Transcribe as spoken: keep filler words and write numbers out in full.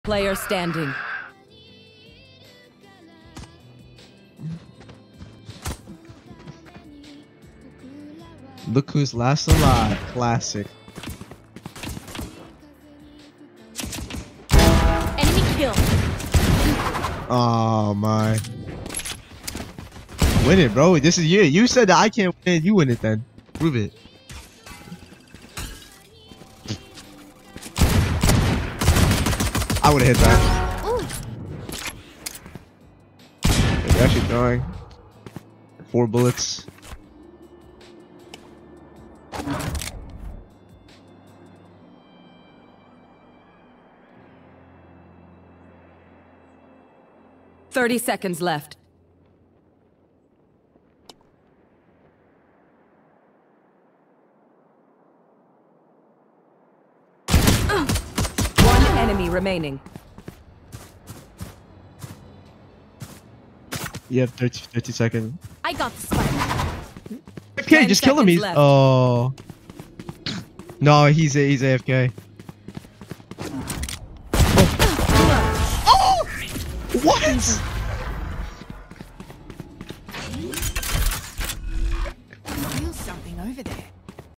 Player standing. Look who's last alive. Classic. Enemy kill. Oh my. Win it, bro. This is you. You said that I can't win. You win it then. Prove it. I would have hit that. Ooh. They're actually throwing. Four bullets. Thirty seconds left. One enemy remaining. You have thirty, thirty seconds. I got the spike. Okay, just kill him. He's left. oh no, he's a, he's A F K. Oh. Oh! What?